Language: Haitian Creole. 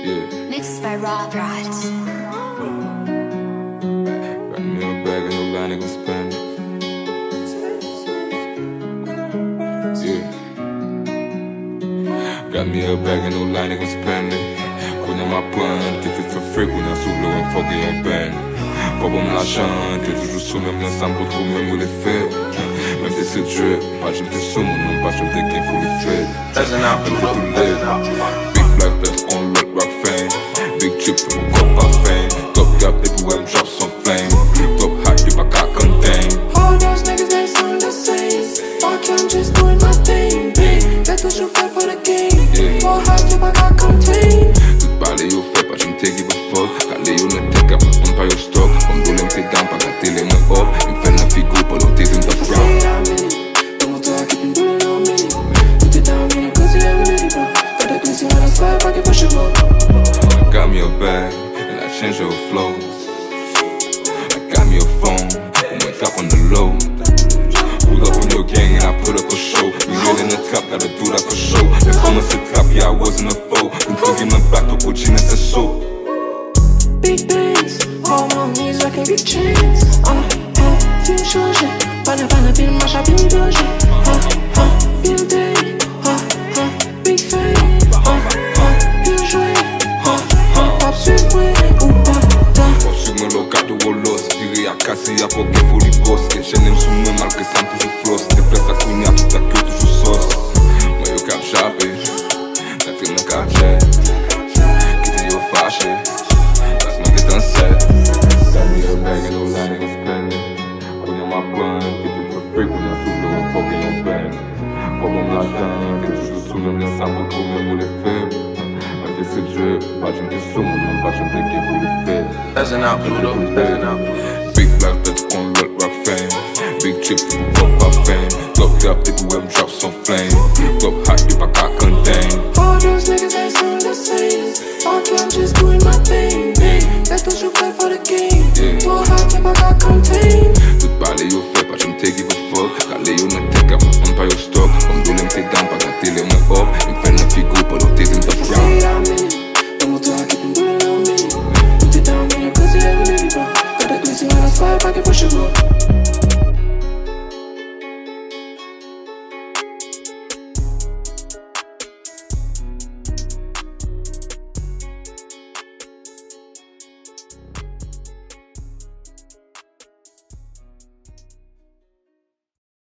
Yeah. Mixed by Rob Rod. Got me a bag and no line nigga spend. Yeah. Got me a bag and no line nigga spend. Kwenye mapointe, fait for free, kwenye souble ou un foggy en peine. Pas bon me la chante, toujours sous même dans sa bout, trop même où les faits. Même si c'est Dieu, pas j'aime tes sous, mon nom, pas j'aime tes gains, faut les faire. Big life, best on rock fame. Big chip, for mon corps pas fame. Top gap, everywhere I'm drop some flame. Top hot, you I can't contain. All those niggas, they sound the same. Fuck you, I'm just doing my thing. Get what you fight for the game. More hot, you I can't contain. Tout parler au fait, pas j'aime te give a fuck. Calé yo ne te cap, on pas yo stock. Comme d'où l'aime tes dents, pas gâter les mains up. Il me fait la figure, pas l'autre, t'es in the front. I got me a bag, and I change your flow. I got me a phone, and went up on the low. Pull up in your gang and I put up a show. We real in the top, gotta do that for show. They come us a top, yeah, I wasn't a foe. And fucking my back to put you in the soul. Big bands, all my knees like a big chance. Film changer, pana bin marche à bin doger. Bin day, big fame. Bien joué, pop suivre ou pas. Pop sur mon local de Wolos. Tiré à casser, y'a pas qu'il faut les boss. Et chaîne sous moi malgré ça me toujours floss. Des fesses à cognac, tout ta queue toujours sauce. Moi yo cap chapé, la crème mon cap jet. Quitte yo fâché, laisse-moi get un set. Got me a bag and no line nigga spending. Kwenye ma pointe, t'es for free, kwenye souble ou un foggy en peine. Pas bon me la chante, t'es toujours sous même les sabots, trop même où les faibles. Même si c'est Dieu, pas j'aime tes sous, mon nom, pas j'aime tes gains, faut les faire. Peasant out, Pluto, peasant out. Big life, that's on rock fame. Big chip, pop fame. Locked up, everywhere I'm drop